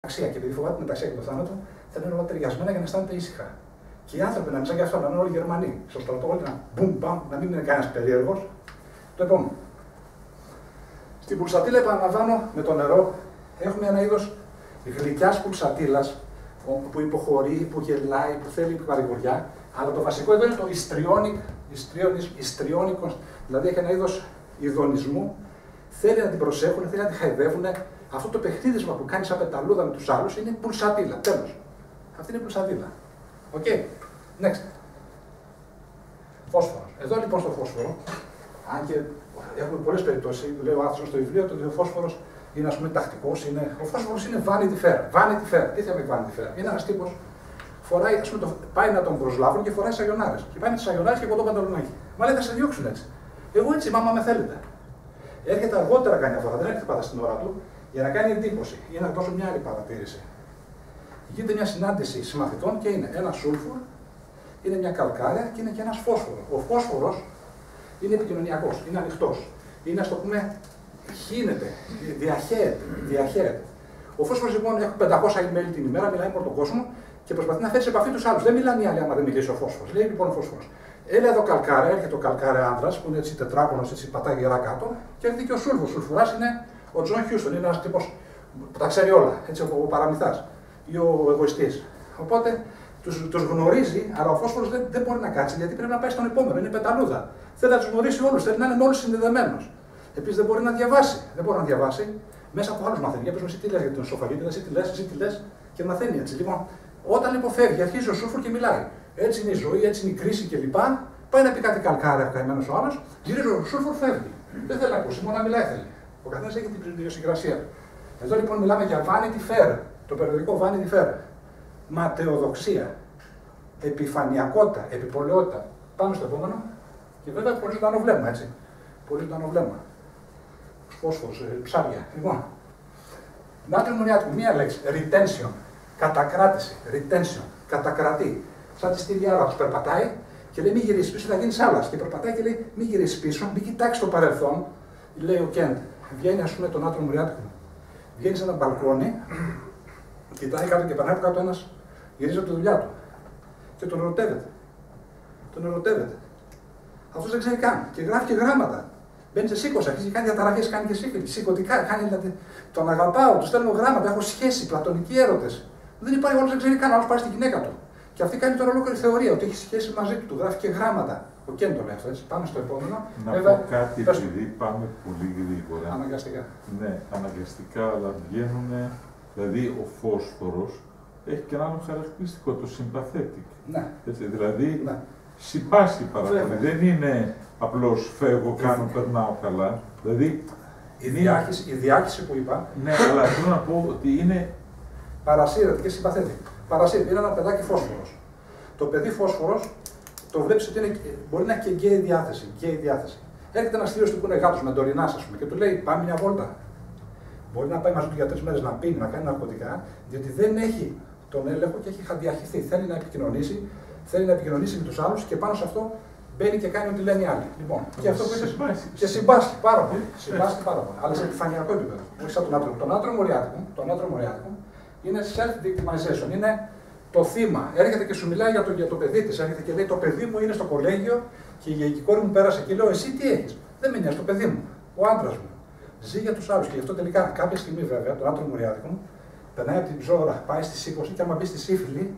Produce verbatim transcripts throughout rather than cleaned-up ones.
Αξία. Και επειδή φοβάται την μεταξία και το θάνατο, θα είναι όλα ταιριασμένα για να αισθάνεται ήσυχα. Και οι άνθρωποι να μην σαν και αυτό, να είναι όλοι Γερμανοί. Στο στρατό, όλοι να μπουμ, μπαμ, να μην είναι κανένα περίεργο. Το επόμενο. Στην πουλσατήλα, επαναλαμβάνω, με το νερό, έχουμε ένα είδο γλυκιά πουλσατήλα που υποχωρεί, που γελάει, που θέλει παρηγοριά. Αλλά το βασικό εδώ είναι το ιστριώνικο, δηλαδή έχει ένα είδο ειδονισμού. Θέλει να την προσέχουν, θέλει να τη χαϊδεύουν. Αυτό το παιχνίδισμα που κάνει σαν πεταλούδα με του άλλου είναι πουλσατήλα. Τέλος. Αυτή είναι η πουλσατήλα. Οκ. Okay. Next. Φόσφορο. Εδώ λοιπόν στο φόσφορο, αν και έχουμε πολλές περιπτώσεις, λέει ο άνθρωπος στο βιβλίο ότι ο φόσφορος είναι ας πούμε τακτικός, είναι... ο φόσφορος είναι vanity fair. Vanity fair. Τι θέλει vanity fair? Είναι ένας τύπος, φοράει, ας πούμε, το... πάει να τον προσλάβουν και φοράει σαγιονάρες. Και πάει με τις σαγιονάρες και κοντό παντελονάκι. Μα λέει θα σε διώξουν έτσι. Εγώ έτσι, μάμα με θέλετε. Έρχεται αργότερα καμιά φορά, δεν έρχεται πάντα στην ώρα του, για να κάνει εντύπωση ή να δώσω μια άλλη παρατήρηση. Γίνεται μια συνάντηση συμμαθητών και είναι ένα σούλφουρ, είναι μια καλκάρια και είναι και ένα φόσφορο. Ο φόσφορος είναι επικοινωνιακός, είναι ανοιχτός. Είναι, ας το πούμε, χύνεται, διαχέεται. διαχέεται. Ο φόσφορος λοιπόν έχει πεντακόσια email την ημέρα, μιλάει με όλο τον κόσμο και προσπαθεί να φέρει σε επαφή του άλλου. Δεν μιλάνε οι άλλοι άμα δεν μιλήσει ο φόσφορος. Λέει λοιπόν ο φόσφορος. Έλα εδώ καλκάρια, έρχεται ο καλκάρια άντρας που είναι έτσι τετράγωνος, έτσι πατάει γερά κάτω και έρχεται και ο σούλφος. Ο σουλφουράς είναι ο Τζον Χιούστον, είναι ένας τύπος που τα ξέρει όλα, έτσι ο παραμυθάς ή ο εγωιστής. Οπότε τους, τους γνωρίζει, αλλά ο φόσφορος δεν, δεν μπορεί να κάτσει γιατί πρέπει να πάει στον επόμενο, είναι πεταλούδα. Θέλει να τους γνωρίσει όλους, θέλει να είναι με όλους συνδεδεμένος. Επίσης δεν μπορεί να διαβάσει, δεν μπορεί να διαβάσει, μέσα από άλλους μαθαίνει. Για πες μου, εσύ τι λες για τον σοφαγίτη, εσύ τι λες, εσύ τι λες και μαθαίνει έτσι. Λοιπόν, όταν λοιπόν φεύγει, αρχίζει ο σούλφουρ και μιλάει. Έτσι είναι η ζωή, έτσι είναι η κρίση κλπ. Πάει να πει κάτι καλκάρια, καημένος ο άλλος, γυρίζει ο σούλφουρ, φεύγει. Δεν θέλει να ακούσει, μόνο να μιλάει θέλει. Ο καθένας έχει την ιδιοσυγκρασία. Εδώ λοιπόν μιλάμε για vanity fair, το περιοδικό vanity fair. Ματαιοδοξία, επιφανειακότητα, επιπολαιότητα. Πάμε στο επόμενο. Και βέβαια πολύ ζωντανό βλέμμα, έτσι. Πολύ ζωντανό βλέμμα. Φόσφορος, ψάρια. Λοιπόν, νάτριο μουριάτικο, μία λέξη. Retention. Κατακράτηση. Retention. Κατακρατεί. Σαν τη στήλη άλλα, του περπατάει και λέει: μη γυρίσει πίσω, θα γίνει άλλα. Και περπατάει και λέει: μη γυρίσει πίσω, μην κοιτάξει το παρελθόν. Λέει ο Κέντ. Βγαίνει, ας πούμε, τον άτομο μουριάτικο. Βγαίνει σε ένα μπαλκόνι, κοιτάει κάτω και περνάει από κάτω ένας, γυρίζει από τη δουλειά του. Και τον ερωτεύεται. Τον ερωτεύεται. Αυτός δεν ξέρει καν. Και γράφει και γράμματα. Μπαίνει σε σήκωση, αρχίζει και κάνει διαταραχές, κάνει και σύγκριση. Σηκωτικά, κάνει δηλαδή. Τον αγαπάω, του στέλνω γράμματα, έχω σχέση, πλατωνικοί έρωτες. Δεν υπάρχει, όλος δεν ξέρει καν, άλλος πάει στη γυναίκα του. Και αυτή κάνει τώρα ολόκληρη θεωρία ότι έχει σχέση μαζί του, του γράφει και γράμματα. Ο Κέντ το λέει αυτό, έτσι. Πάμε στο επόμενο. Να Βέβαια, πω κάτι, πες... επειδή πάμε πολύ γρήγορα. Αναγκαστικά. Ναι, αναγκαστικά, αλλά βγαίνουν. Δηλαδή, ο φόσφορος έχει και ένα άλλο χαρακτηριστικό, το sympathetic. Ναι. Έτσι, δηλαδή, ναι. συμπάσχει πάρα πολύ. Δεν είναι απλώς φεύγω, κάνω, περνάω καλά. Δηλαδή, η, διάχυση, η διάχυση που είπα. Ναι, αλλά θέλω να πω ότι είναι. Παρασύρεται και συμπαθέτη. Παρασύρεται. Είναι ένα παιδάκι φόσφορος. Το παιδί φόσφορος το βλέπει ότι είναι, μπορεί να έχει και γκέι διάθεση. Γκέι διάθεση. Έρχεται ένα θείο του που είναι γάτος με ντορινά, α πούμε, και του λέει: πάμε μια βόλτα. Μπορεί να πάει μαζί του για τρεις μέρες να πίνει, να κάνει ναρκωτικά, διότι δεν έχει τον έλεγχο και έχει διαχυθεί. Θέλει να επικοινωνήσει, θέλει να επικοινωνήσει με τους άλλους και πάνω σε αυτό μπαίνει και κάνει ό,τι λένε οι άλλοι. Λοιπόν, και αυτό που είπε. Και συμπάσχει πάρα πολύ. Συμπάσχει πάρα πολύ. Αλλά σε επιφανειακό επίπεδο. Όχι σαν τον άτομο. Τον άτομο μοριάτικο, τον άτομο μοριάτικο είναι self-victimization. Είναι το θύμα. Έρχεται και σου μιλάει για το, για το παιδί τη. Έρχεται και λέει: το παιδί μου είναι στο κολέγιο και η γεϊκή κόρη μου πέρασε και λέω: εσύ τι έχει? Δεν με νοιάζει, το παιδί μου, ο άντρας μου. Ζει για τους άλλους και γι' αυτό τελικά κάποια στιγμή βέβαια τον άτομο μοριάτικο περνάει από την ψώρα, πάει στη σύγκρουση και άμα μπει στη σύφυλλη,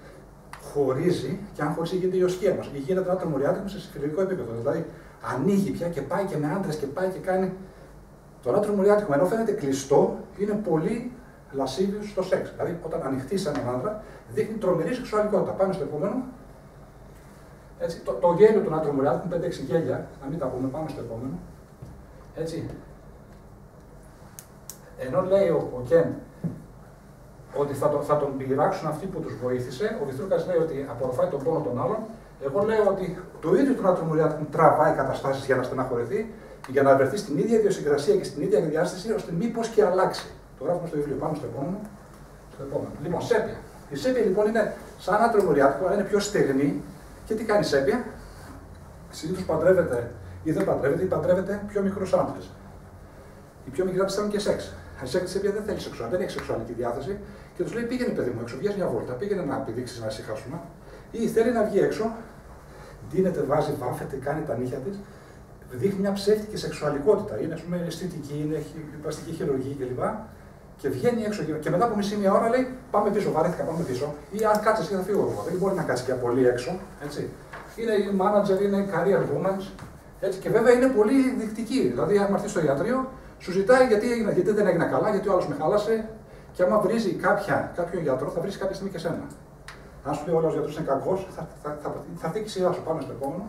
χωρίζει και αν χωρίζει γίνεται η ιοσκία μας. Γίνεται τον άτομο μοριάτικο σε συμφιλικό επίπεδο. Δηλαδή ανοίγει πια και πάει και με άντρες και πάει και κάνει. Το άτομο μοριάτικο ενώ φαίνεται κλειστό, είναι πολύ λασίβιο στο σεξ. Δηλαδή όταν ανοιχτεί σε έναν άντρα, δείχνει τρομερή σεξουαλικότητα. Πάμε στο επόμενο. Έτσι, το, το γέλιο του άτομο μοριάτικου, πέντε έξι γέλια, να μην τα πούμε, πάμε στο επόμενο. Έτσι. Ενώ λέει ο, ο Κεν ότι θα, το, θα τον πειράξουν αυτοί που τους βοήθησε, ο Βυθρούκας λέει ότι απορροφάει τον πόνο των άλλων. Εγώ λέω ότι το ίδιο του άτομο μοριάτικου τραβάει καταστάσεις για να στεναχωρηθεί, για να βρεθεί στην ίδια ιδιοσυγκρασία και στην ίδια διάσταση, ώστε μήπως και αλλάξει. Το γράφουμε στο βιβλίο. Πάμε στο επόμενο. Στο επόμενο. Λοιπόν, σέπια. Η σέπια λοιπόν είναι σαν άτομο μοριάτικο, αλλά είναι πιο στεγνή. Και τι κάνει η σέπια? Συνήθως παντρεύεται ή δεν παντρεύεται ή παντρεύεται πιο μικρούς άντρες. Οι πιο μικροί άντρες θέλουν και σεξ. Ανησυχητική επειδή δεν θέλει σεξουαλική, δεν έχει σεξουαλική διάθεση και του λέει: πήγαινε παιδί μου έξω, βγαίνει μια βόλτα, πήγαινε να πηδήξει να ησυχάσουμε. Ή θέλει να βγει έξω, ντύνεται, βάζει, βάφεται, κάνει τα νύχια τη, δείχνει μια ψεύτικη σεξουαλικότητα. Είναι, ας πούμε, αισθητική, είναι, έχει πλαστική χειρουργία κλπ. Και βγαίνει έξω και μετά από μισή μία ώρα λέει: πάμε πίσω, βαρέθηκα, πάμε πίσω. Ή αν κάτσε και θα φύγω εγώ. Δεν μπορεί να κάτσει και πολύ έξω. Έτσι. Είναι manager, είναι career women. Έτσι. Και βέβαια είναι πολύ δεικτική. Δηλαδή, αν έρθει στο ιατρείο, σου ζητάει γιατί, έγινα, γιατί δεν έγινα καλά, γιατί ο άλλο με χάλασε. Και άμα βρίζει κάποια, κάποιον γιατρό, θα βρει κάποια στιγμή και σένα. Αν σου λέει ο άλλο γιατρό είναι κακό, θα, θα, θα, θα έρθει και η σειρά σου. Πάμε στο επόμενο.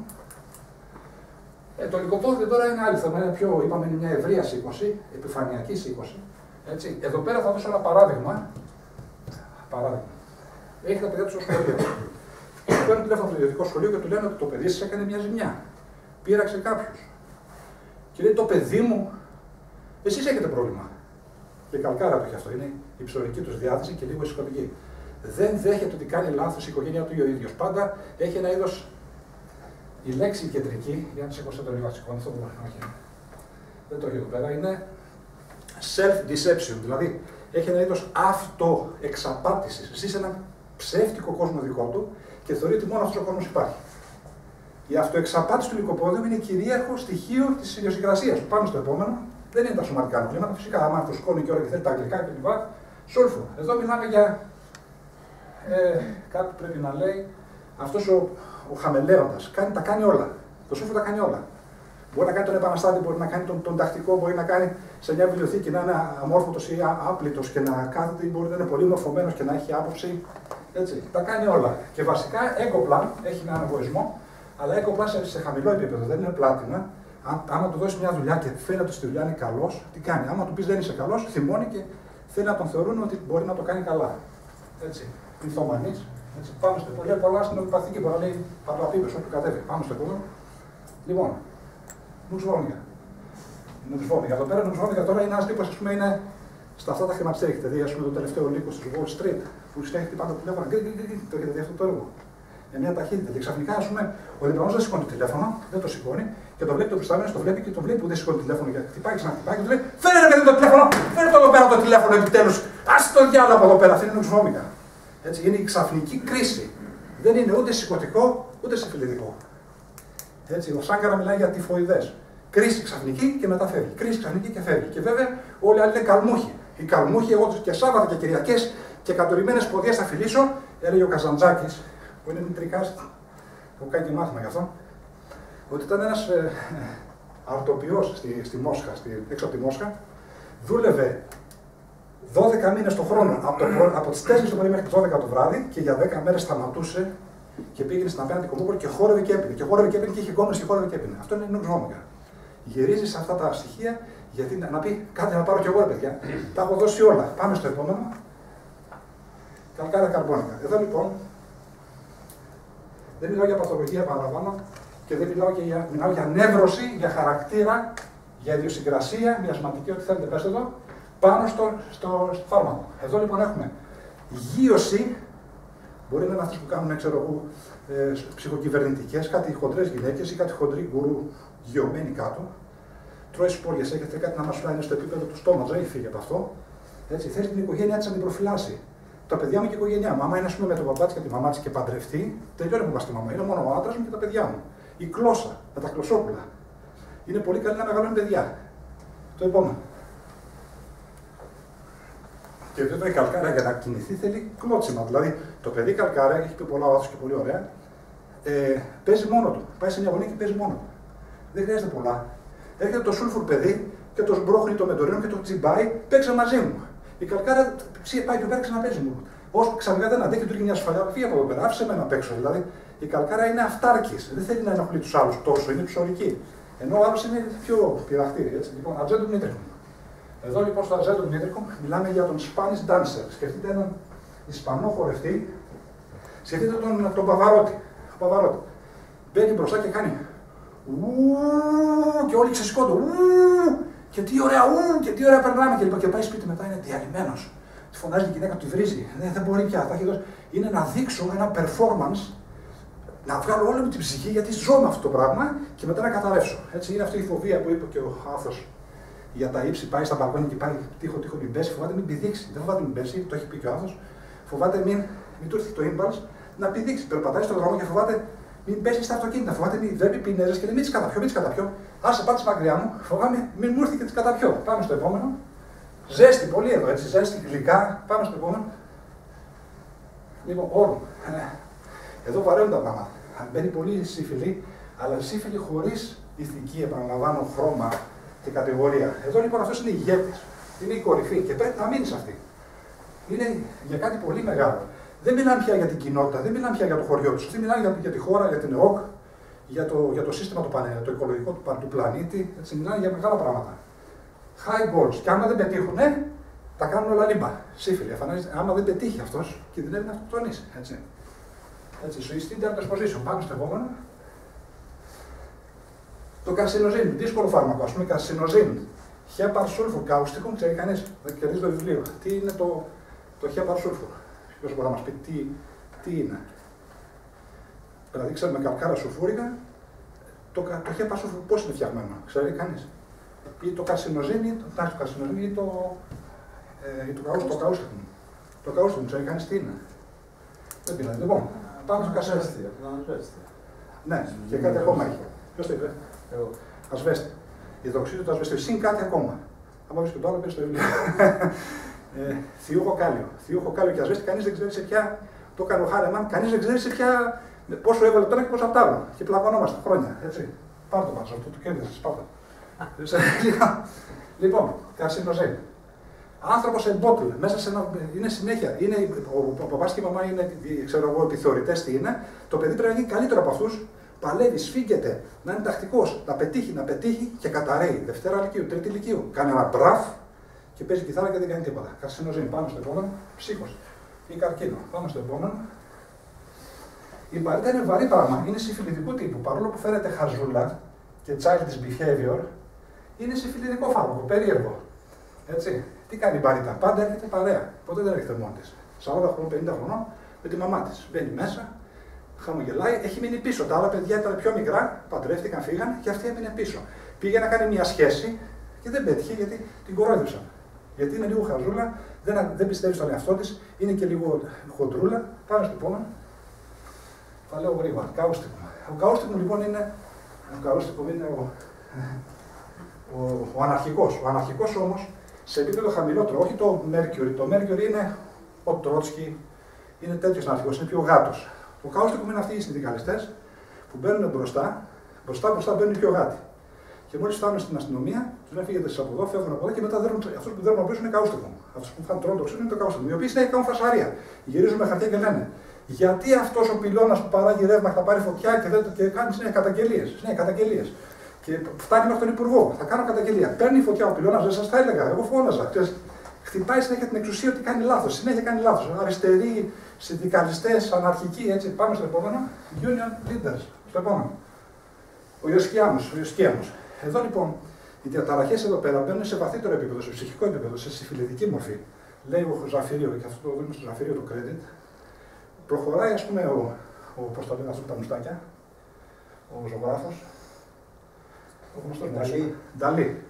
Ε, το λυκοπόδι τώρα είναι άλλο θέμα. Είναι πιο, είπαμε, είναι μια ευρεία σήκωση, επιφανειακή σήκωση. Έτσι. Εδώ πέρα θα δώσω ένα παράδειγμα. Παράδειγμα. Έχει τα παιδιά του στο σχολείο. Παίρνουν τηλέφωνο στο ιδιωτικό σχολείο και του λένε ότι το παιδί σα έκανε μια ζημιά. Πείραξε κάποιου. Και λέει: το παιδί μου, εσείς έχετε πρόβλημα. Και καλκάρα το έχει αυτό. Είναι η ψωρική του διάθεση και λίγο η σηκωτική. Δεν δέχεται ότι κάνει λάθος η οικογένειά του ή ο ίδιος. Πάντα έχει ένα είδος. Η λέξη κεντρική, για να σηκώσω το λίγο βασικό, αυτό που όχι. Δεν το έχει εδώ πέρα, είναι self-deception. Δηλαδή έχει ένα είδος αυτοεξαπάτησης. Ζει σε έναν ψεύτικο κόσμο δικό του και θεωρεί ότι μόνο αυτός ο κόσμος υπάρχει. Η αυτοεξαπάτηση του λυκοπόδιου είναι κυρίαρχο στοιχείο της ιδιοσυγκρασίας. Πάμε στο επόμενο. Δεν είναι τα σωματικά προβλήματα. Φυσικά, άμα αυτό σκόνη και ώρα και θέλει τα αγγλικά κλπ. Σόλφο. Εδώ μιλάμε για ε, κάτι που πρέπει να λέει αυτός ο, ο χαμελέοντας. Κάνει, τα κάνει όλα. Το σόλφο τα κάνει όλα. Μπορεί να κάνει τον επαναστάτη, μπορεί να κάνει τον, τον τακτικό, μπορεί να κάνει σε μια βιβλιοθήκη να είναι αμόρφωτος ή άπλητος και να κάθεται, μπορεί να είναι πολύ μορφωμένος και να έχει άποψη. Έτσι. Τα κάνει όλα. Και βασικά, Eco-Plan έχει έναν εγωισμό, αλλά Eco-Plan σε, σε χαμηλό επίπεδο, δεν είναι πλάτινα. Αν, άμα του δώσει μια δουλειά και φαίνεται ότι στη δουλειά είναι καλό, τι κάνει. Άμα του πει δεν είσαι καλό, θυμώνει και θέλει να τον θεωρούν ότι μπορεί να το κάνει καλά. Έτσι. Μυθομανή. Πάμε στο πολύ πολλά στην οπιπαθική που λέει Παπαπίπε, όπου κατέβει. Πάμε στο επόμενο. Λοιπόν, νουξβόμια. Νουξβόμια. Εδώ πέρα νουξβόμια τώρα είναι ένα τύπο, α πούμε, είναι στα αυτά τα χρηματιστήρια. Έχετε δει, α πούμε, το τελευταίο λύκο στη Wall Street που συνέχεια πάντα τηλέφωνα. Το έχετε δει αυτό το έργο. Με μια ταχύτητα. Και ξαφνικά, α πούμε, ο διπλανό δεν σηκώνει το τηλέφωνο, δεν το σηκώνει και το βλέπει το προστάμενο, το βλέπει και το βλέπει που δεν σηκώνει το τηλέφωνο. Και χτυπάει και ξαναχτυπάει και του λέει: φέρε ρε παιδί το τηλέφωνο, φέρε το εδώ πέρα το τηλέφωνο επιτέλου. Α το διάλογο από εδώ πέρα, αυτή είναι νουξβόμικα. Έτσι, είναι η ξαφνική κρίση. Δεν είναι ούτε σηκωτικό ούτε συμφιλητικό. Έτσι, ο Σάγκαρα μιλάει για τυφοειδές. Κρίση ξαφνική και μετά φεύγει. Κρίση ξαφνική και φεύγει. Και βέβαια όλοι οι άλλοι είναι καλμούχοι. Οι καλμούχοι, εγώ και Σάββατα και Κυριακές και κατορριμμένες ποδιές θα φιλήσω, έλεγε ο Καζαντζάκης, που είναι μητρικάς, έχω κάνει και μάθημα γι' αυτό, ότι ήταν ένας ε, αρτοποιός στη, στη Μόσχα, στη, έξω από τη Μόσχα, δούλευε δώδεκα μήνες το χρόνο, από, το, από τις τέσσερις το πρωί μέχρι τις δώδεκα το βράδυ και για δέκα μέρες σταματούσε και πήγαινε στην απέναντι κομμόπολη και χόρευε και έπινε. Και χόρευε και έπινε και είχε κόμμενες και χόρευε και έπινε. Αυτό είναι νουξβόμικα. Γυρίζει σε αυτά τα στοιχεία γιατί να, να πει κάτι να πάρω κι εγώ, ρε παιδιά. Τα έχω δώσει όλα. Πάμε στο επόμενο. Καλκάρια καρμπόνικα. Εδώ λοιπόν δεν μιλάω για παθολογία, παραλαμβάνω, και δεν μιλάω, και για, μιλάω για νεύρωση, για χαρακτήρα, για ιδιοσυγκρασία, μοιασματική, ό,τι θέλετε πέστε εδώ, πάνω στο, στο, στο φάρμακο. Εδώ λοιπόν έχουμε γείωση, μπορεί να είναι αυτές που κάνουν, ξέρω εγώ, ε, ψυχοκυβερνητικές, κάτι χοντρές γυναίκες ή κάτι χοντροί γκουρού γιωμένοι κάτω. Τρώει σπόριες, έχετε κάτι να μας φλάει στο επίπεδο του στόματος, δεν έχει φύγει από αυτό. Έτσι, θέλει την οικογένειά της να την προφυλάσει. Τα παιδιά μου και η οικογένειά μου. Άμα είναι, ας πούμε, με τον παπά της και τη μαμά της και παντρευτεί, τελειώνει που πα στη μαμά. Είναι μόνο ο άντρας μου και τα παιδιά μου. Η κλώσσα, με τα κλωσόπουλα. Είναι πολύ καλή να μεγαλώνει παιδιά. Το επόμενο. Και βέβαια η καλκάρα για να κινηθεί θέλει κλώτσιμα. Δηλαδή το παιδί καλκάρα, έχει πει πολλά βάθος και πολύ ωραία, ε, παίζει μόνο του. Πάει σε μια γωνία και παίζει μόνο του. Δεν χρειάζεται πολλά. Έρχεται το σούλφουρ παιδί και το σμπρώχνει το μεντορίνο και το τσιμπάει, παίξε μαζί μου. Η καλκάρα πάει και πέρα ξαναπέζει μου. Όσο ξαφνικά δεν αντέχει, του ρίχνει μια σφαλιά, φύγει από εδώ πέρα, άφησε με να παίξω. Δηλαδή η καλκάρα είναι αυτάρκης, δεν θέλει να ενοχλεί του άλλου τόσο, είναι ψωρική. Ενώ ο άλλο είναι πιο πειραχτήρι. Έτσι. Λοιπόν, ατζέντο μήτρικο. Εδώ λοιπόν στο ατζέντο μήτρικο μιλάμε για τον Spanish dancer. Σκεφτείτε έναν Ισπανό χορευτή, σκεφτείτε τον, τον Παβαρότη. Ο Παβαρότη. Μπαίνει μπροστά και κάνει. Ου, και όλοι ξεσηκώνται. Και τι ωραία, ου, και τι ωραία περνάμε. Και, λοιπόν, και πάει σπίτι μετά, είναι διαλυμένος. Τη φωνάζει η γυναίκα, του βρίζει. Δεν, δεν μπορεί πια. Θα έχει δώσει. Είναι να δείξω ένα performance, να βγάλω όλη μου την ψυχή γιατί ζω με αυτό το πράγμα και μετά να καταρρεύσω. Έτσι είναι αυτή η φοβία που είπε και ο Άθος για τα ύψη, πάει στα μπαλκόνια και πάει τείχο, τείχο, μην πέσει, φοβάται μην πηδήξει. Δεν φοβάται μην πέσει, το έχει πει και ο άνθρωπος. Φοβάται μην, μην του έρθει το impulse να πηδήξει. Περπατάει στον δρόμο και φοβάται μην πέσει στα αυτοκίνητα. Φοβάται μην βλέπει πινέζες και λέει μην τι καταπιώ, μην τι καταπιώ. Άσε πάτε μακριά μου, φοβάμαι μην μου έρθει και τι καταπιώ. Πάμε στο επόμενο. Ζέστη, πολύ εδώ έτσι, ζέστη, γλυκά. Πάμε στο επόμενο. Λοιπόν, όρο. Εδώ βαραίνουν τα πράγματα. Μπαίνει πολύ σύφυλλη, αλλά σύφυλλη χωρίς ηθική, επαναλαμβάνω, χρώμα και κατηγορία. Εδώ λοιπόν αυτός είναι ηγέτης. Είναι η κορυφή και πρέπει να μείνει σε αυτή. Είναι για κάτι πολύ μεγάλο. Δεν μιλάνε πια για την κοινότητα, δεν μιλάνε πια για το χωριό του. Δεν μιλάνε για, για τη χώρα, για την ΕΟΚ, για το, για το σύστημα, το, πανε, το οικολογικό του, του πλανήτη. Έτσι, μιλάνε για μεγάλα πράγματα. High goals. Και άμα δεν πετύχουν, τα κάνουν όλα λίμπα. Σύφυλλοι. Άμα δεν πετύχει αυτό, κινδυνεύει να αυτοκτονήσει. Έτσι. Έτσι, suicidal disposition. Πάμε στο επόμενο. Το καρσινοζίν, δύσκολο φάρμακο, ας πούμε, καρσινοζίν. Χέπαρ σούλφουρ, καουστικό, ξέρει κανείς, δεν κερδίζει το βιβλίο. Τι είναι το, το χέπαρ σούλφουρ, ποιος μπορεί να μας πει τι, τι είναι. Δηλαδή, ξέρουμε καλκάρα σουλφούρικα, το, το χέπαρ σούλφουρ πώς είναι φτιαγμένο, ξέρει κανείς. Ή το καρσινοζίν, ή το, το καρσινοζίν, ή το, ε, ή το, το καουστικό. Το καουστικό, ξέρει κανείς τι είναι. Δεν πειράζει. Λοιπόν, πάμε στο καρσινοζίν. Ναι, και κάτι ακόμα έχει. Ποιος το είπε? Εγώ. Ασβέστη. Υδροξίδιο του ασβεστίου. Συν κάτι ακόμα. Αν βρει και το άλλο, πες το βιβλίο. ε, θιούχο κάλιο. Θιούχο κάλιο και ασβέστη, κανείς δεν ξέρει σε ποια. Το έκανε ο Χάρεμαν, κανείς δεν ξέρει σε ποια. Πόσο έβαλε τώρα και πόσο απ' τ' άλλο. Και πλακωνόμαστε χρόνια. Έτσι. Πάρ' το πάνω, αυτό το κέρδισε. Πάρ' το. Λοιπόν, καρσινοζέν. Άνθρωπος σε μπότλ, μέσα σε ένα. Είναι συνέχεια. Είναι, ο ο παπάς και η μαμά είναι, ξέρω εγώ, επιθεωρητές τι είναι. Το παιδί πρέπει να γίνει καλύτερο από αυτούς. Παλεύει, σφίγγεται, να είναι τακτικός, να πετύχει, να πετύχει και καταραίει. Δευτέρα Λυκείου, Τρίτη Λυκείου. Κάνει ένα μπραφ και παίζει κιθάρα και δεν κάνει τίποτα. Καρσινοζήν, πάμε στο επόμενο. Ψύχος ή καρκίνο. Πάμε στο επόμενο. Η παρήτα είναι βαρύ πράγμα. Είναι συμφιλητικού τύπου. Παρόλο που φαίνεται χαζούλα και childish behavior, είναι συμφιλητικό φάρμακο, περίεργο. Έτσι. Τι κάνει η παρήτα? Πάντα έρχεται παρέα. Ποτέ δεν έρχεται μόνη τη. σαράντα χρονών, πενήντα χρονών με τη μαμά τη. Μπαίνει μέσα. Χαμογελάει, έχει μείνει πίσω. Τα άλλα παιδιά ήταν πιο μικρά, παντρεύτηκαν, φύγαν και αυτή έμεινε πίσω. Πήγε να κάνει μια σχέση και δεν πέτυχε γιατί την κορόιδευσαν. Γιατί είναι λίγο χαζούλα, δεν, δεν πιστεύει στον εαυτό τη, είναι και λίγο χοντρούλα. Πάμε στο επόμενο. Θα λέω γρήγορα. Καούστικο. Ο καούστικο λοιπόν είναι, ο καούστικο είναι ο, ο, ο αναρχικός. Ο αναρχικός όμως σε επίπεδο χαμηλότερο, όχι το Mercury. Το Mercury είναι ο Τρότσκι, είναι τέτοιος αναρχικός, είναι πιο γάτος. Το καούστικο είναι αυτοί οι συνδικαλιστές που μπαίνουν μπροστά, μπροστά μπροστά μπαίνουν πιο γάτοι. Και μόλις φτάνουν στην αστυνομία, τους λένε φύγετε από εδώ, φεύγουν από εδώ και μετά δέρνουν, αυτούς που δέρνουν από πίσω είναι καούστικο. Αυτούς που φάνε τρώνε το ξύλο είναι το καούστικο. Οι οποίοι συνέχεια κάνουν φασαρία. Γυρίζουν με χαρτιά και λένε γιατί αυτός ο πυλώνας που παράγει ρεύμα θα πάρει φωτιά και, δεν, και κάνει συνέχεια καταγγελίες. Συνέχεια καταγγελίες. Και φτάνει μέχρι τον Υπουργό, θα κάνω καταγγελία. Παίρνει φωτιά ο πυλώνας, δεν σας τα έλεγα, εγώ φώναζα. Χτυπάει συνέχεια την εξουσία ότι κάνει λάθος. Συνέχεια κάνει λάθος. Αριστεροί, συνδικαλιστές, αναρχικοί, έτσι. Πάμε στο επόμενο. Union leaders. Στο επόμενο. Ο Ιωσκιάνος. Ο Ιωσκιάνος. Εδώ λοιπόν οι διαταραχές εδώ πέρα μπαίνουν σε βαθύτερο επίπεδο, σε ψυχικό επίπεδο, σε συμφιλητική μορφή. Λέει ο Ζαφυρίου, και αυτό το δίνουμε στο Ζαφυρίου το credit. Προχωράει, ας πούμε, ο, ο πώς το λένε αυτό τα μουστάκια, ο ζωγράφος. Ο γνωστός Νταλή. Νταλή.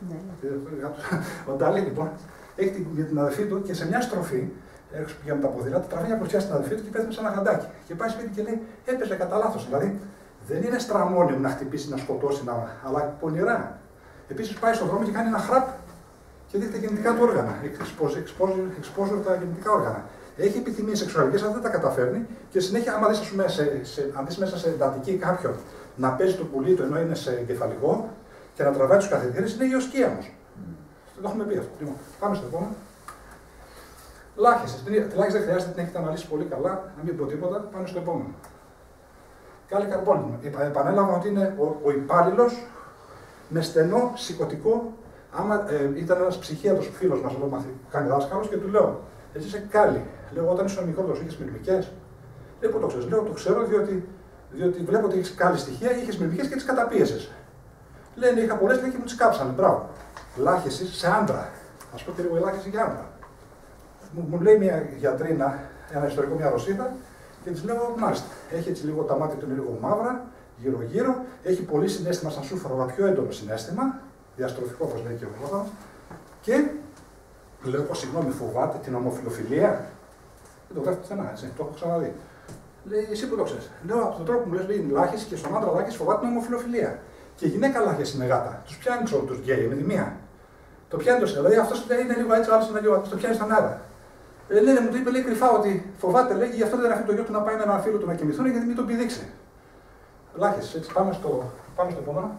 Ο Νταλή λοιπόν έχει την, την αδερφή του και σε μια στροφή, έξω πηγαίνουν τα ποδήλατα, τραβάει μια κλωτσιά στην αδερφή του και πέφτει σε ένα χαντάκι. Και πάει σπίτι και λέει: έπαιζε κατά λάθος. Δηλαδή δεν είναι στραμμόνιμο να χτυπήσει, να σκοτώσει, να... αλλά πονηρά. Επίσης πάει στον δρόμο και κάνει ένα χραπ και δείχνει τα γεννητικά του όργανα. Εξπόζει τα γεννητικά όργανα. Έχει επιθυμίες σεξουαλικές, αλλά δεν τα καταφέρνει και συνέχεια, άμα δεις, σε, σε, αν δεις μέσα σε εντατική κάποιον να παίζει το πουλί του ενώ είναι σε κεφαλικό και να τραβάει τους καθηγητές, είναι Ιωσκίαμος. Το έχουμε πει αυτό. Λοιπόν, πάμε στο επόμενο. Λάχισες. Τη λάχιση δεν χρειάζεται, την έχετε αναλύσει πολύ καλά, να μην πω τίποτα. Πάμε στο επόμενο. Κάλλη καρπόνιμο. Επανέλαβα ότι είναι ο, ο υπάλληλος με στενό σηκωτικό. Άμα ε, ήταν ένας ψυχίατρος φίλος μας εδώ που κάνει δάσκαλος και του λέω: εσύ είσαι Κάλλη. Λέω: όταν ήσουν μικρός, είχες μυρμικές. Λέει: πού το ξέρεις? Λέω: το ξέρω διότι, διότι βλέπω ότι έχεις Κάλλη στοιχεία, είχες μυρμικές και τις καταπίεσες. Λένε: είχα πολλές και μου τις κάψανε. Μπράβο. Λάχιση σε άντρα. Α πω και λίγο λάχιση για άντρα. Μου, μου λέει μια γιατρίνα, ένα ιστορικό, μια Ρωσίδα, και τη λέω: μάλιστα. Έχει έτσι λίγο τα μάτια του είναι λίγο μαύρα, γύρω-γύρω. Έχει πολύ συνέστημα σαν σούφαρο, αλλά πιο έντονο συνέστημα. Διαστροφικό, όπως λέει και ο Βόλος. Και λέω, πω συγγνώμη, φοβάται την ομοφιλοφιλία. Δεν το γράφει πουθενά, έτσι, το έχω ξαναδεί. Λέει, εσύ που το ξέρει. Λέω, από τον τρόπο που μου λε, λέει, Λάχης και στον άντρα Λάχης φοβάται την ομοφιλοφιλία. Και η γυναίκα Λάχης είναι γάτα. Του πιάνει όλου του γκέι με τη μία. Το πιάνει το σένα. Δηλαδή αυτό είναι λίγο έτσι, ο άλλο είναι λίγο έτσι, το πιάνει στον αέρα. Ε, λέει, μου το είπε λέει, κρυφά ότι φοβάται, λέει, και γι' αυτό δεν αφήνει το γιο του να πάει με έναν φίλο του να κοιμηθούν γιατί μην τον πηδήξει. Λάχης, έτσι, πάμε στο, πάμε στο επόμενο.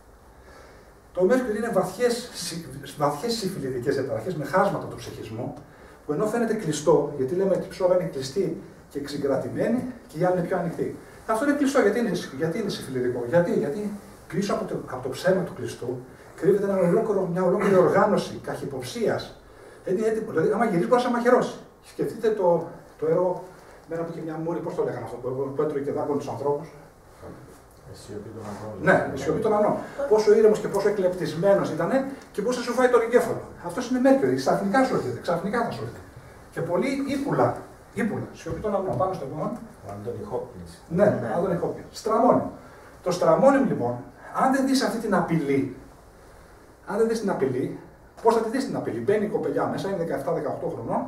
Το Mercury είναι βαθιές συμφιλητικές διαταραχές με χάσματα του ψυχισμού, που ενώ φαίνεται κλειστό, γιατί λέμε ότι η ψώβα είναι κλειστή και εξυγκρατημένη και η άλλη είναι πιο ανοιχτή. Αυτό είναι κλειστό, γιατί είναι, γιατί είναι συμφιλητικό. Γιατί, γιατί πίσω από το, από το ψέμα του κλειστού κρύβεται ένα ολόκληρο, μια ολόκληρη οργάνωση καχυποψίας. Δηλαδή, άμα γυρίσει, μπορεί να σε μαχαιρώσει. Σκεφτείτε το, το έργο, μένα που είχε μια μούρη, πώς το λέγανε αυτό, που, που έτρωγε και δάγκωνε του ανθρώπου. Η σιωπή των ανών. Ναι, η σιωπή των ανών. Πόσο ήρεμος και πόσο εκλεπτισμένος ήταν και πώς θα σου φάει τον εγκέφαλο. Αυτό είναι Mercury. Ξαφνικά σου έρχεται. Ξαφνικά θα σου έρχεται. Και πολύ ύπουλα. Ύπουλα. Σιωπή των ανών. Πάμε στο επόμενο. Ο Άντωνι Χόπκινς. Ναι, Άντωνι Χόπκινς. Στραμόνιμ. Το στραμόνιμ λοιπόν, αν δεν δεις αυτή την απειλή, αν δεν δεις την απειλή, πώς θα τη δεις την απειλή. Μπαίνει η κοπελιά μέσα, είναι δεκαεπτά δεκαοκτώ χρονών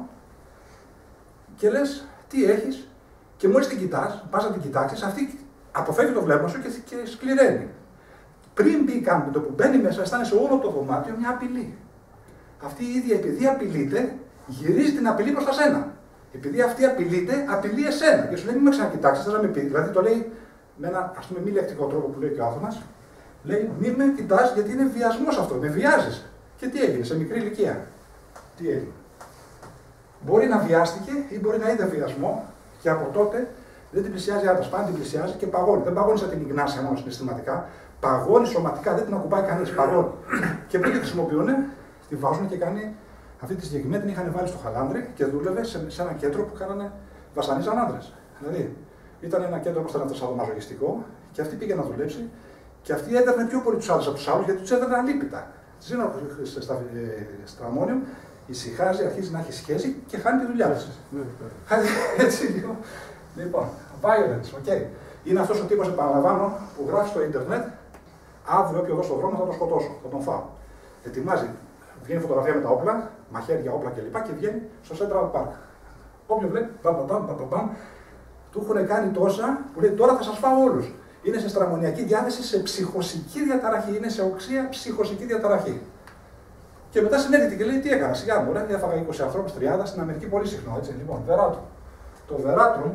και λες τι έχεις και μόλις την κοιτάς, πας να την κοιτάξεις, αυτή αποφεύγει το βλέμμα σου και, και σκληραίνει. Πριν μπει καν με το που μπαίνει μέσα, αισθάνεσαι όλο το δωμάτιο μια απειλή. Αυτή η ίδια, επειδή απειλείται, γυρίζει την απειλή προς τα σένα. Επειδή αυτή απειλείται, απειλεί εσένα. Και σου λέει: μην με ξανακοιτάξει, θε να με πει. Δηλαδή το λέει με ένα ας πούμε μη λεκτικό τρόπο που λέει και ο Άθωνας. Λέει: μην με κοιτάς γιατί είναι βιασμός αυτό. Με βιάζεις. Και τι έγινε σε μικρή ηλικία. Τι έγινε. Μπορεί να βιάστηκε ή μπορεί να είδε βιασμό και από τότε δεν την πλησιάζει άντρα. Πάντα την πλησιάζει και παγώνει. Δεν παγώνει σαν την Ιγνάσια μόνο συναισθηματικά. Παγώνει σωματικά, δεν την ακουμπάει κανείς. Παγώνει. Και που τη χρησιμοποιούν, τη βάζουν και κάνει. Αυτή τη συγκεκριμένη την είχαν βάλει στο Χαλάνδρι και δούλευε σε, σε ένα κέντρο που κάνανε, βασανίζαν άντρες. Δηλαδή, ήταν ένα κέντρο που ήταν το σαδομαζογιστικό και αυτή πήγε να δουλέψει και αυτή έδερνε πιο πολύ του άντρες από του άλλου γιατί του έδερνε αλίπητα. Ζήνω στα στραμόνιου, ησυχάζει, αρχίζει να έχει σχέση και χάνει τη δουλειά τη. Έτσι λίγο. Λοιπόν, violence, οκ. Okay. Είναι αυτό ο τύπο, επαναλαμβάνω, που γράφει στο Ιντερνετ, αύριο όποιο δω στον δρόμο θα τον σκοτώσω, θα τον φάω. Ετοιμάζει. Βγαίνει φωτογραφία με τα όπλα, μαχαίρια, όπλα κλπ. Και βγαίνει στο Central Park. Όποιο βλέπει, μπαμπαμπαμ, μπαμπαμπαμ, του έχουν κάνει τόσα που λέει τώρα θα σας φάω όλους. Είναι σε στραμμονιακή διάθεση, σε ψυχοσική διαταραχή. Είναι σε οξία ψυχοσική διαταραχή. Και μετά συνέρχεται και λέει τι έκανα. Σιγά μου, ρε, έφαγα είκοσι ανθρώπους, τριάντα στην Αμερική πολύ συχνό. Έτσι. Λοιπόν, Veratrum. Το Veratrum,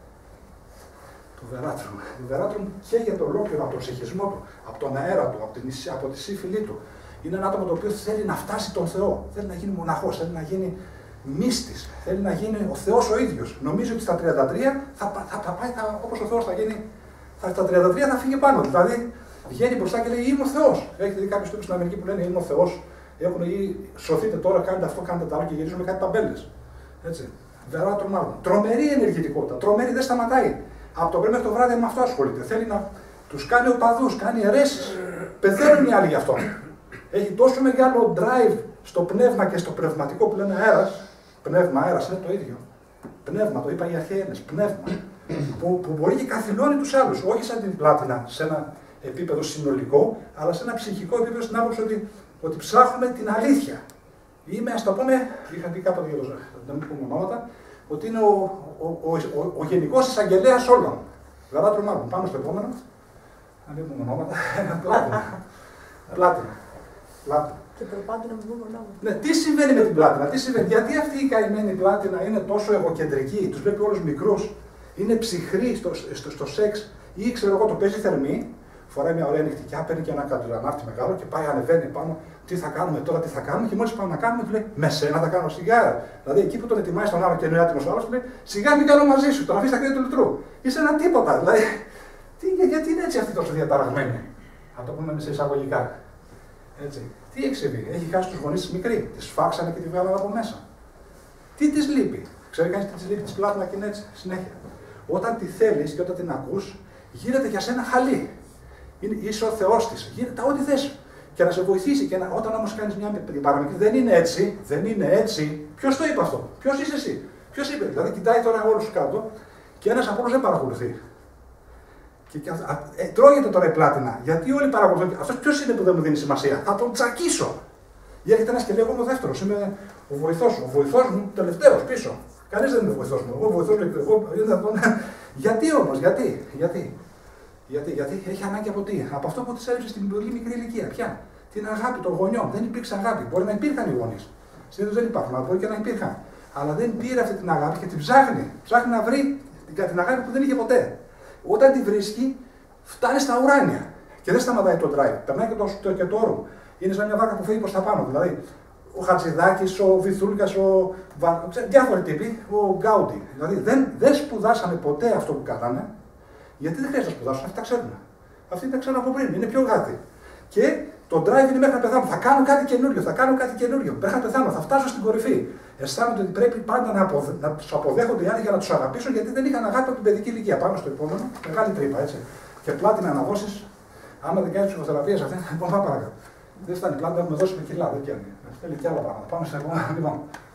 το Veratrum, το Veratrum καίγεται ολόκληρο από τον ψυχισμό του, από τον αέρα του, από, την, από τη σύμφυλή του. Είναι ένα άτομο το οποίο θέλει να φτάσει τον Θεό. Θέλει να γίνει μοναχός, θέλει να γίνει μύστης, θέλει να γίνει ο Θεός ο ίδιος. Νομίζει ότι στα τριάντα τρία θα, θα, θα πάει θα, όπως ο Θεός θα γίνει. Θα, στα τριάντα τρία θα φύγει πάνω. Δηλαδή βγαίνει μπροστά και λέει Είμαι ο Θεός. Έχετε δει κάποιους τύπους στην Αμερική που λένε Είμαι ο Θεός. Έχουν ή σωθείτε τώρα, κάντε αυτό, κάντε τα άλλο και γυρίζουν με κάτι ταμπέλες. Έτσι. Veratrum μάλλον. Τρομερή ενεργητικότητα. Τρομερή δεν σταματάει. Από το πρωί μέχρι το βράδυ με αυτό ασχολείται. Θέλει να τους κάνει οπαδούς, κάνει αιρέσεις. Πεθαίνουν οι άλλοι γι' αυτό. Έχει τόσο μεγάλο drive στο πνεύμα και στο πνευματικό που λένε αέρας. Πνεύμα, αέρας είναι το ίδιο. Πνεύμα, το είπα οι αρχαίοι Έλληνες. Πνεύμα. που, που μπορεί και καθυλώνει τους άλλους. Όχι σαν την πλάτινα σε ένα επίπεδο συνολικό, αλλά σε ένα ψυχικό επίπεδο στην άποψη ότι, ότι ψάχνουμε την αλήθεια. Είμαι, ας το πούμε, είχα πει κάποτε για το Ζάχη, δεν μου πούμε ονόματα, ότι είναι ο, ο, ο, ο, ο γενικός εισαγγελέας όλων. Veratrum μάλλον. Πάμε στο επόμενο. Να μην πούμε ονόματα. Πλάτινα. Πλάτινα. Πλάτινα. Και προπάντου να μην πούμε ονόματα. Ναι, τι συμβαίνει με την πλάτινα, τι συμβαίνει, γιατί αυτή η καημένη πλάτινα είναι τόσο εγωκεντρική, τους βλέπει όλους μικρούς, είναι ψυχρή στο, στο, στο σεξ ή ξέρω εγώ το παίζει θερμή, φοράει μια ωραία νυχτικιά, παίρνει και ένα καντιλανάρτη μεγάλο και πάει ανεβαίνει πάνω. Τι θα κάνουμε τώρα, τι θα κάνουμε, και μόλις πάμε να κάνουμε, του λέει Με σένα θα κάνω σιγά. Δηλαδή εκεί που τον ετοιμάζει τον άλλο και είναι έτοιμο ο άλλο, του λέει Σιγά μην κάνω μαζί σου, τον αφήσει τα κρύα του λιτρού. Είσαι ένα τίποτα. Δηλαδή, τι, γιατί είναι έτσι αυτή τόσο διαταραγμένη. Να το πούμε σε εισαγωγικά. Έτσι. Τι έχει συμβεί, έχει χάσει του γονείς τη μικρή, τη σφάξανε και τη βγάλανε από μέσα. Τι τη λείπει, ξέρει κανεί τι τη λείπει τη πλάτινα και είναι έτσι, συνέχεια. Όταν τη θέλει και όταν την ακούς, γίνεται για σένα χαλή. Είναι, είσαι ο Θεός της, γίνεται ό,τι θες. Και να σε βοηθήσει. Και να, όταν όμως κάνεις μια παραμικρή, δεν είναι έτσι, δεν είναι έτσι. Ποιος το είπε αυτό, ποιος είσαι εσύ, ποιος είπε. Δηλαδή, κοιτάει τώρα όλους τους κάτω και ένας από όλους δεν παρακολουθεί. Και, και α, ε, τρώγεται τώρα η πλάτινα. Γιατί όλοι παρακολουθούν. Αυτός ποιος είναι που δεν μου δίνει σημασία. Θα τον τσακίσω. Ή έρχεται ένα και λέει: εγώ είμαι ο δεύτερο, είμαι ο βοηθό σου. Ο βοηθό μου τελευταίο πίσω. Κανεί δεν είναι ο βοηθό μου. Εγώ βοηθό μου. Γιατί όμω, γιατί, γιατί, γιατί, γιατί έχει ανάγκη από τι? Από αυτό που τη έλειψε στην πολύ μικρή ηλικία. Ποια? Την αγάπη των γονιών. Δεν υπήρξε αγάπη. Μπορεί να υπήρχαν οι γονείς. Συνήθως δεν υπάρχουν, αλλά μπορεί και να υπήρχαν. Αλλά δεν πήρε αυτή την αγάπη και την ψάχνει. Ψάχνει να βρει την αγάπη που δεν είχε ποτέ. Όταν τη βρίσκει, φτάνει στα ουράνια. Και δεν σταματάει το drive. Περνάει και το, το, και το όρο. Είναι σαν μια βάρκα που φεύγει προς τα πάνω. Δηλαδή, ο Χατζηδάκης, ο Βυθούλκας, ο Βα... διάφοροι τύποι, ο Γκάουντι. Δηλαδή, δεν, δεν σπουδάσανε ποτέ αυτό που κάνανε, γιατί δεν χρειάζεται να σπουδάσουν, αυτοί τα ξέρουν. Αυτοί τα ξέρουν από πριν, είναι πιο γάτοι. Και το drive είναι μέχρι να πεθάνω. Θα κάνω κάτι καινούριο, θα κάνω κάτι καινούριο. Μέχρι να πεθάνω, θα φτάσω στην κορυφή. Αισθάνονται ότι πρέπει πάντα να, αποδε... να του αποδέχονται οι άλλοι για να του αγαπήσουν, γιατί δεν είχαν αγάπη από την παιδική ηλικία. Πάνω στο επόμενο, μεγάλη τρύπα έτσι. Και πλάτη να αναδώσει, άμα δεν κάνει ψυχοθεραπεία σε αυτήν, λοιπόν, πάμε παρακάτω. Δεν φτάνει πλάτη, έχουμε δώσει με κιλά, δεν πιάνει. Θέλει και άλλα πράγματα. Πάμε στο επόμενο. Λοιπόν.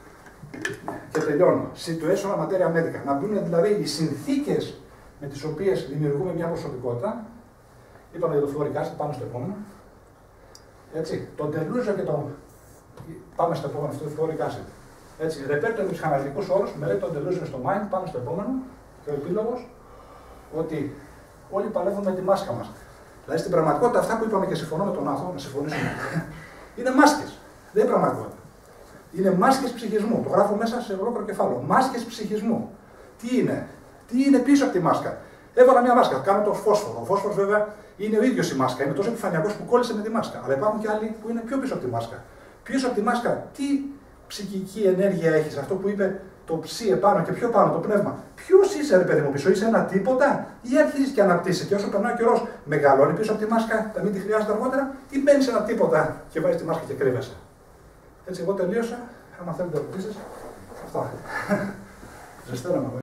Και τελειώνω. Situational materia medica. Να μπουν δηλαδή οι συνθήκε με τι οποίε δημιουργούμε μια προσωπικότητα. Είπαμε για το fluoric acid, πάμε στο επόμενο. Έτσι, το delusion και το. Πάμε στο επόμενο, αυτό το fluoric acid. Έτσι, ρεπέρτο με ψυχαναλυτικούς όρους, μελέτη το delusion στο mind, πάμε στο επόμενο. Και ο επίλογος, ότι όλοι παλεύουν με τη μάσκα μας. Δηλαδή στην πραγματικότητα, αυτά που είπαμε και συμφωνώ με τον άνθρωπο, να συμφωνήσουμε, είναι μάσκες. Δεν είναι πραγματικότητα. Είναι μάσκες ψυχισμού. Το γράφω μέσα σε ολόκληρο κεφάλαιο. Μάσκες ψυχισμού. Τι είναι, τι είναι πίσω από τη μάσκα. Έβαλα μια μάσκα, κάνω το φόσφορο. Ο φόσφορος βέβαια είναι ο ίδιος η μάσκα. Είναι τόσο επιφανειακός που κόλλησε με τη μάσκα. Αλλά υπάρχουν και άλλοι που είναι πιο πίσω από τη μάσκα. Πίσω από τη μάσκα, τι ψυχική ενέργεια έχεις, αυτό που είπε το ψι επάνω και πιο πάνω το πνεύμα. Ποιος είσαι, ρε παιδί μου, πίσω, είσαι ένα τίποτα, ή αρχίζεις και αναπτύσσεσαι και όσο περνάει ο καιρός μεγαλώνει πίσω από τη μάσκα, να μην τη χρειάζεται αργότερα, ή μπαίνεις σε ένα τίποτα και βάζεις τη μάσκα και κρύβεσαι. Έτσι, εγώ τελείωσα. Άμα θέλετε ερωτήσεις, αυτά. Ζεστέρα.